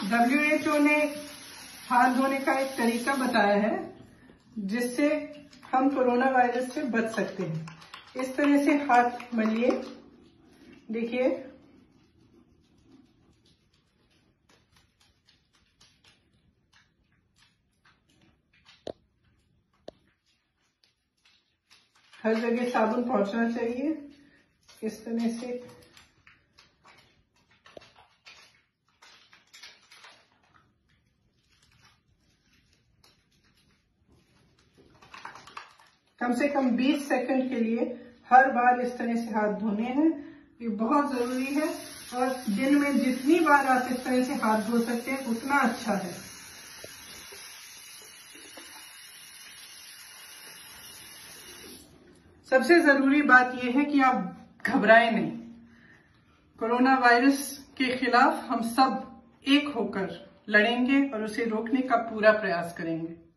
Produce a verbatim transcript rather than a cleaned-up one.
W H O ने हाथ धोने का एक तरीका बताया है जिससे हम कोरोना वायरस से बच सकते हैं। इस तरह से हाथ मलिए, देखिए हर जगह साबुन पहुंचना चाहिए। इस तरह से कम से कम बीस सेकंड के लिए हर बार इस तरह से हाथ धोने हैं। ये बहुत जरूरी है और दिन में जितनी बार आप इस तरह से हाथ धो सकते हैं उतना अच्छा है। सबसे जरूरी बात यह है कि आप घबराएं नहीं। कोरोना वायरस के खिलाफ हम सब एक होकर लड़ेंगे और उसे रोकने का पूरा प्रयास करेंगे।